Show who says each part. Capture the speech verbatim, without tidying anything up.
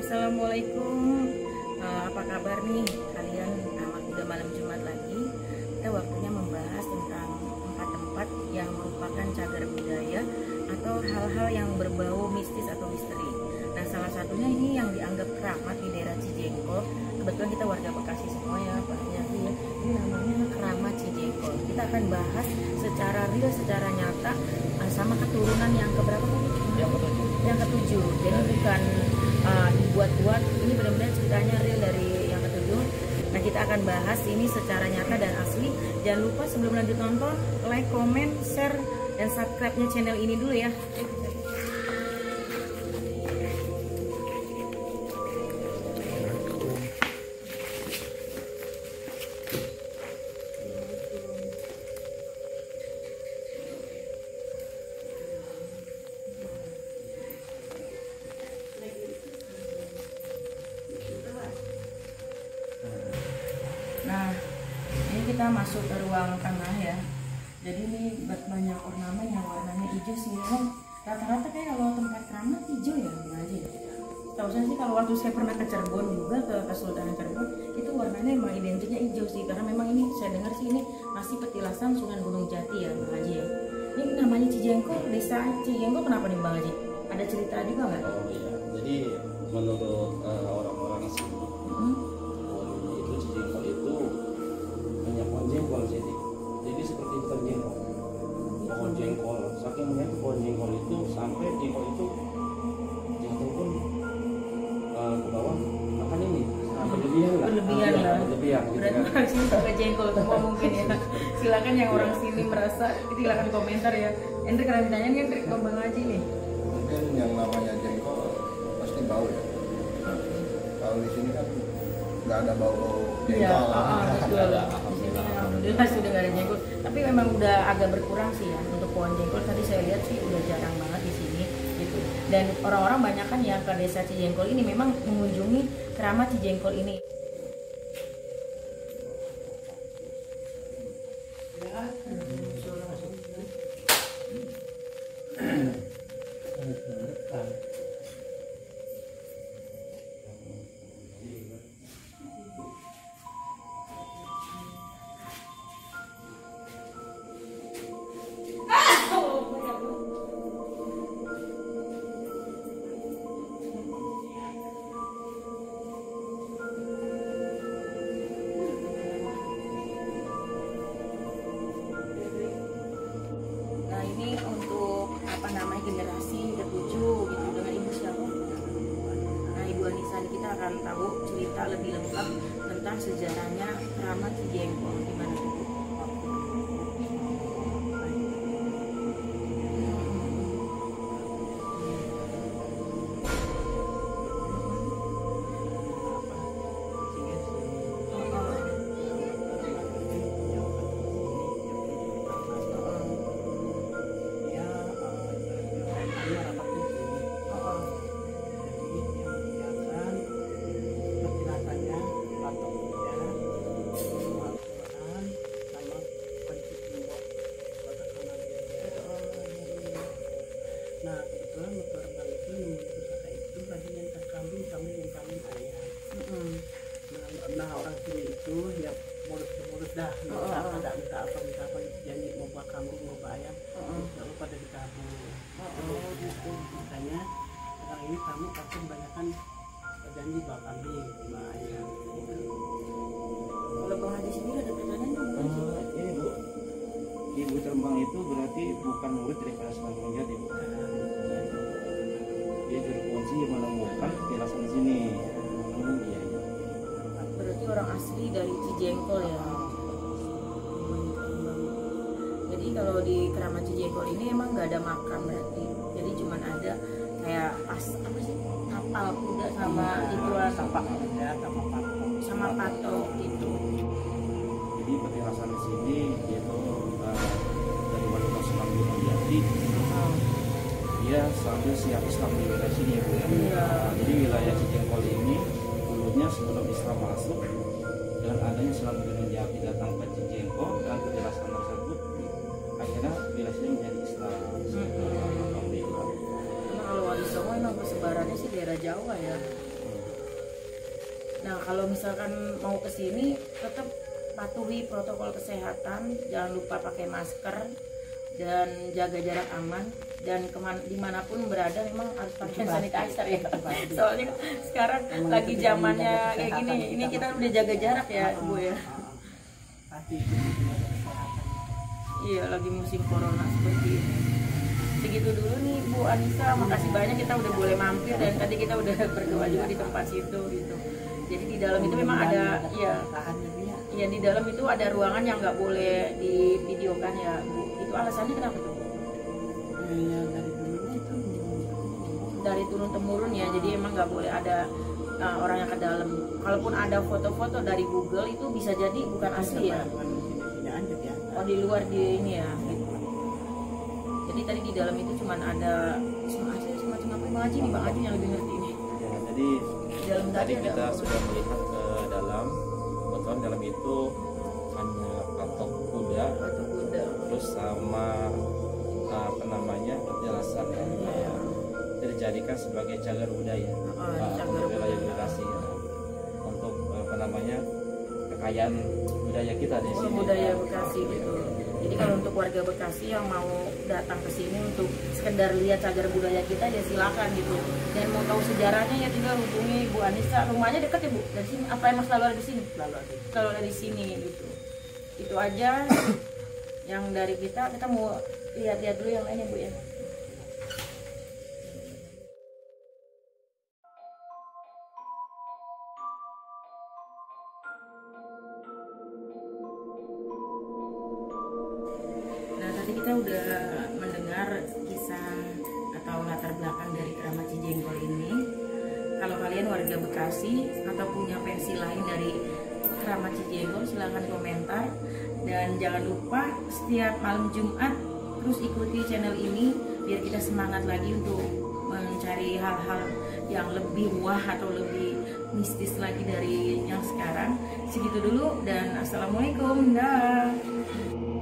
Speaker 1: Assalamualaikum. Uh, apa kabar nih kalian? Nah, udah malam Jumat lagi. Kita waktunya membahas tentang tempat-tempat yang merupakan cagar budaya atau hal-hal yang berbau mistis atau misteri. Nah, salah satunya ini yang dianggap keramat di daerah Cijengkol. Kebetulan kita warga Bekasi semua ya, Pak Yanti ya. Ini namanya Keramat Cijengkol. Kita akan bahas secara real, secara nyata uh, sama keturunan yang keberapa tadi?
Speaker 2: Yang ketujuh.
Speaker 1: Yang ketujuh. Jadi bukan uh, dibuat-buat. Ini benar-benar ceritanya real dari yang ketujuh. Nah, kita akan bahas ini secara nyata dan asli. Jangan lupa sebelum lanjut nonton, like, comment, share, dan subscribe-nya channel ini dulu ya. Nah, ini kita masuk ke ruang tengah ya. Jadi ini banyak ornamen yang warnanya hijau sih. Rata-rata kayak kalau tempat keramat hijau ya, aja. Tahu saya sih kalau waktu saya pernah ke Cirebon juga ke Kesultanan Cirebon, itu warnanya emang identiknya hijau sih. Karena memang ini saya dengar sih ini masih petilasan Sunan Gunung Jati ya, Bang Haji ya. Ini namanya Cijengkol, desa Cijengkol kenapa nih Bang Haji? Ada cerita juga nggak?
Speaker 2: Oh iya, jadi menurut uh, orang-orang sini, hmm? itu Cijengkol itu banyak pohon jengkol jadi, jadi seperti hutan jengkol, pohon jengkol. Saking banyak pohon jengkol itu sampai jengkol itu jatuh pun uh, ke bawah makan ini, nah, berlebihan lah.
Speaker 1: Berlebihan
Speaker 2: nah,
Speaker 1: lah.
Speaker 2: Berlebihan. Gitu
Speaker 1: Berarti
Speaker 2: kan.
Speaker 1: orang sini suka jengkol semua mungkin ya. Silakan yang orang sini merasa, silakan komentar ya. Hendrik kalau ditanya nih Hendrik ke Bang Haji nih.
Speaker 3: Mungkin yang namanya jengkol pasti bau ya. Kalau di sini kan nggak ada bau-bau
Speaker 1: Iya,
Speaker 3: jengkol.
Speaker 1: ah, betul.
Speaker 2: Alhamdulillah.
Speaker 1: Alhamdulillah sudah nggak ada jengkol. Tapi memang udah agak berkurang sih ya untuk pohon jengkol. Tadi saya lihat sih udah jarang banget di sini gitu. Dan orang-orang banyak kan yang ke desa Cijengkol ini memang mengunjungi Keramat Cijengkol ini. Nah, ini untuk apa namanya generasi ketujuh gitu dengan ibu siapa? Nah, Ibu Anissa ini kita akan tahu cerita lebih lengkap tentang sejarahnya Keramat Cijengkol di mana itu.
Speaker 4: Nah, kebetulan motor bang itu menyebut kakak itu lagi nyantar kambing sama yang kambing ayam.
Speaker 1: Mm-hmm.
Speaker 4: Nah, nah orang sini itu ya mulut-mulut dah, minta
Speaker 1: Oh, oh,
Speaker 4: apa,
Speaker 1: oh.
Speaker 4: minta, minta apa, minta apa, janji mau buat kambing, mau buat ayam,
Speaker 1: Oh, oh.
Speaker 4: lalu pada dikabul.
Speaker 1: Oh, oh, gitu.
Speaker 4: Makanya sekarang ini kamu pasti kebanyakan janji bawa kambing, bawa ayam. Gitu.
Speaker 1: Kalau Bang Haji sendiri ada pertanyaan nggak? Bang Haji?
Speaker 2: Uh, ini Bu, Ibu Terbang itu berarti bukan murid daripada Sunan Gunung Jati Bu. Dia dari kunci yang menemukan petilasan di sini. Hmm, iya, iya.
Speaker 1: Berarti orang asli dari Cijengkol ya. Jadi kalau di Keramat Cijengkol ini emang nggak ada makam berarti. Jadi cuman ada kayak pas apa sih kapal kuda sama itu lah
Speaker 4: Tapak ya, sama patok.
Speaker 1: sama patok gitu.
Speaker 2: Jadi petilasan di sini yaitu uh, dari wanita Sunan Gunung Jati.
Speaker 1: Oh.
Speaker 2: Dia sambil siap Islam di wilayah sini ya Bu.
Speaker 1: Iya.
Speaker 2: Nah, jadi wilayah Cijengkol ini dulunya sebelum Islam masuk, dengan adanya Sunan Gunung Jati datang ke Cijengkol dan petilasan tersebut, akhirnya wilayah ini menjadi Islam.
Speaker 1: Hmm.
Speaker 2: Alhamdulillah.
Speaker 1: Karena kalau Wali Songo emang persebarannya sih daerah Jawa ya. Nah kalau misalkan mau ke sini tetap patuhi protokol kesehatan, jangan lupa pakai masker dan jaga jarak aman, dan keman dimanapun berada memang harus pakai sanitizer ya. Soalnya sekarang
Speaker 4: Emang
Speaker 1: lagi
Speaker 4: itu
Speaker 1: zamannya
Speaker 4: menjaga
Speaker 1: kayak
Speaker 4: kesehatan
Speaker 1: gini, ini
Speaker 4: kita,
Speaker 1: kita
Speaker 4: Mas.
Speaker 1: udah jaga jarak ya
Speaker 4: Oh,
Speaker 1: Bu ya.
Speaker 4: oh, oh. Pasti itu menjaga kesehatan.
Speaker 1: Iya lagi musim corona seperti ini. Segitu dulu nih Bu Anissa, makasih banyak kita udah boleh mampir dan tadi kita udah berdoa juga di tempat situ gitu. Jadi di dalam itu memang ada, ya, ya di dalam itu ada ruangan yang nggak boleh divideokan ya Bu. Itu alasannya kenapa tuh?
Speaker 4: Ya, dari dulunya itu
Speaker 1: Dari turun temurun ya, jadi emang nggak boleh ada uh, orang yang ke dalam. Kalaupun ada foto-foto dari Google itu bisa jadi bukan asli ya. Oh di luar di ini ya. Gitu. Jadi tadi di dalam itu cuman ada semacam semacam apa Bang Haji nih, Bang Haji yang lebih ngerti ini.
Speaker 2: Ya, jadi
Speaker 1: Di dalam
Speaker 2: tadi
Speaker 1: ada
Speaker 2: kita
Speaker 1: apa?
Speaker 2: sudah melihat ke dalam, kebetulan dalam itu hanya patok kuda,
Speaker 1: Atau kuda.
Speaker 2: terus sama apa namanya penjelasan ya, dijadikan sebagai cagar budaya
Speaker 1: Oh,
Speaker 2: uh,
Speaker 1: cagar
Speaker 2: untuk wilayah
Speaker 1: budaya.
Speaker 2: generasi ya. Untuk apa namanya kekayaan budaya kita di
Speaker 1: Oh,
Speaker 2: sini.
Speaker 1: budaya Bekasi gitu. Jadi kalau untuk warga Bekasi yang mau datang ke sini untuk sekedar lihat cagar budaya kita ya silakan gitu. Dan mau tahu sejarahnya ya tinggal hubungi Bu Anissa. Rumahnya dekat ya Bu dari sini. Apa emang selalu ada di sini?
Speaker 4: Lalu ada
Speaker 1: Selalu ada di sini gitu. Itu aja yang dari kita. Kita mau lihat-lihat dulu yang lainnya Bu ya. Nah tadi kita udah mendengar kisah atau latar belakang dari Keramat Cijengkol ini. Kalau kalian warga Bekasi atau punya versi lain dari Keramat Cijengkol silahkan komentar. Dan jangan lupa setiap malam Jumat terus ikuti channel ini biar kita semangat lagi untuk mencari hal-hal yang lebih wah atau lebih mistis lagi dari yang sekarang. Segitu dulu dan assalamualaikum. Dah.